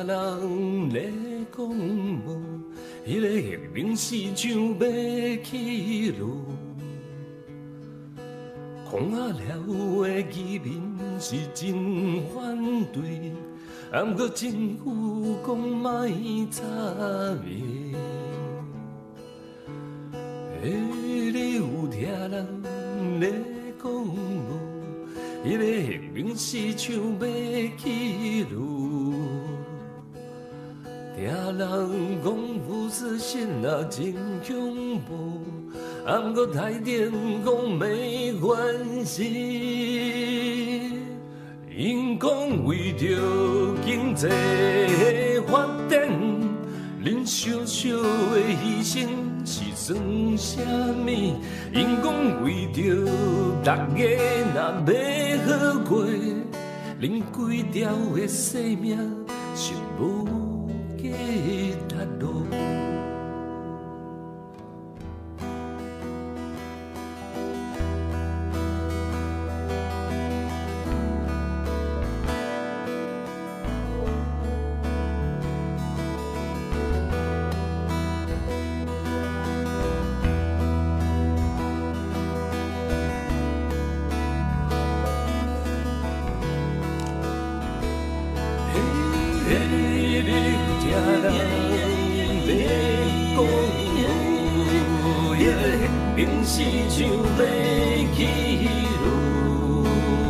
人咧讲无，迄个革命是像要起落。讲啊了的议民是真反对，毋过政府讲莫插袂。你有听人咧讲无？迄个革命是像要起落。听人讲富士线啊真恐怖。毋过台电讲没关系，因讲为着经济发展，恁小小的牺牲是算啥物？因讲为着大家若要好过，恁规条的生命是无价值咯。明是像要起落，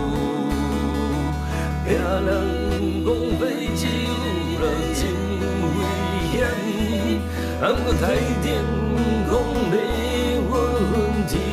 听人讲要走路真危险，毋过台电讲没问题，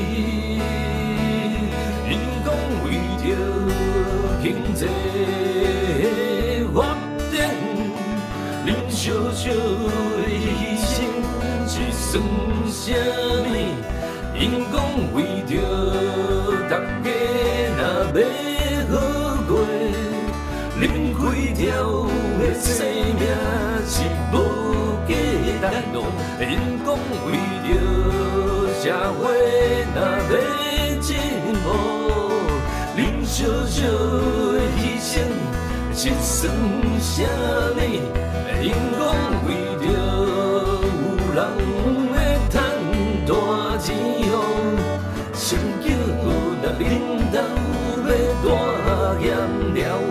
因讲为着经济发展，恁小小的牺牲是算啥物？因讲为着大家若要好过，恁几条的生命是无价值咯。因讲为着社会若要进步，恁小小的牺牲是算啥物？因讲为着有人要赚大钱。成就若领导要大严了。